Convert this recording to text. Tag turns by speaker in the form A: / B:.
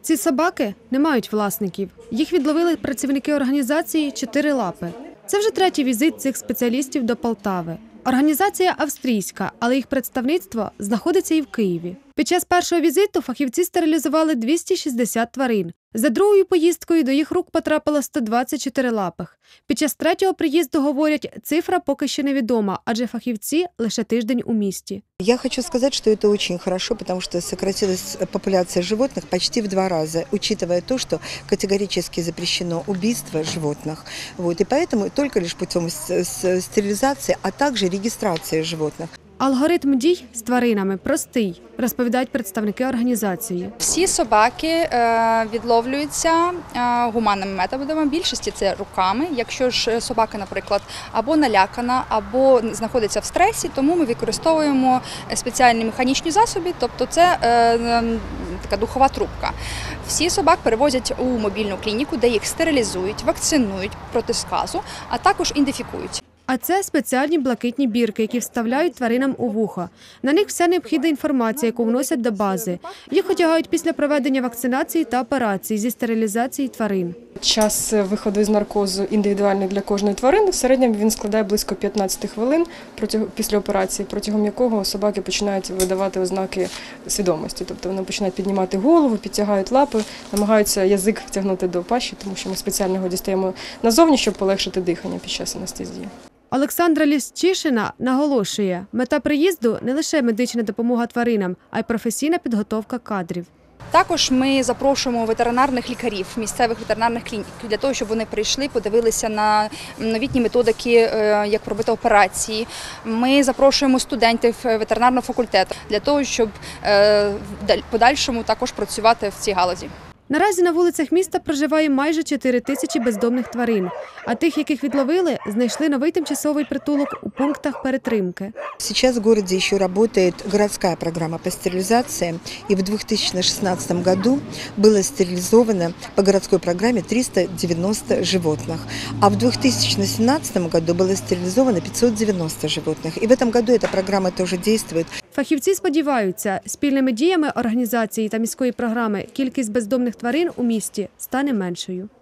A: Ці собаки не мають власників. Їх відловили працівники організації «Чотири лапи». Це вже третій візит цих спеціалістів до Полтави. Організація австрійська, але їх представництво знаходиться і в Києві. Під час першого візиту фахівці стерилізували 260 тварин. За другою поїздкою до їх рук потрапило 120 чотирилапих. Під час третього приїзду, говорять, цифра поки що невідома, адже фахівці лише тиждень у місті.
B: Я хочу сказать, что это очень хорошо, потому что сократилась популяция животных почти в 2 раза, учитывая то, что категорически запрещено убийство животных. И поэтому только лишь путем стерилизации, а также регистрации животных.
A: Алгоритм дій з тваринами простий, розповідають представники організації.
C: Всі собаки відловлюються гуманними методами, більшості це руками. Якщо ж собака, наприклад, або налякана, або знаходиться в стресі, тому ми використовуємо спеціальні механічні засоби, тобто це така духова трубка. Всі собак перевозять у мобільну клініку, де їх стерилізують, вакцинують проти сказу, а також ідентифікують.
A: А це спеціальні блакитні бірки, які вставляють тваринам у вухо. На них вся необхідна інформація, яку вносять до бази. Їх одягають після проведення вакцинації та операцій зі стерилізації тварин.
D: Час виходу із наркозу індивідуальний для кожної тварини. В середньому він складає близько 15 хвилин після операції, протягом якого собаки починають видавати ознаки свідомості. Тобто вони починають піднімати голову, підтягають лапи, намагаються язик втягнути до пащі, тому що ми спеціально його дістаємо назовні, щоб полегшити дихання під час анестезії.
A: Олександра Ліщишина наголошує, мета приїзду – не лише медична допомога тваринам, а й професійна підготовка кадрів.
C: Також ми запрошуємо ветеринарних лікарів, місцевих ветеринарних клінік, для того, щоб вони прийшли, подивилися на новітні методики, як робити операції. Ми запрошуємо студентів ветеринарного факультету, для того, щоб в подальшому також працювати в цій галузі.
A: Наразі на вулицях міста проживає майже 4 тисячі бездомних тварин. А тих, яких відловили, знайшли новий тимчасовий притулок у пунктах перетримки.
B: Сейчас в городе еще работает городская программа по стерилизации. И в 2016 году было стерилизовано по городской программе 390 животных. А в 2017 году было стерилизовано 590 животных. И в этом году эта программа тоже действует.
A: Фахівці сподіваються, спільними діями організації та міської програми кількість бездомних тварин у місті стане меншою.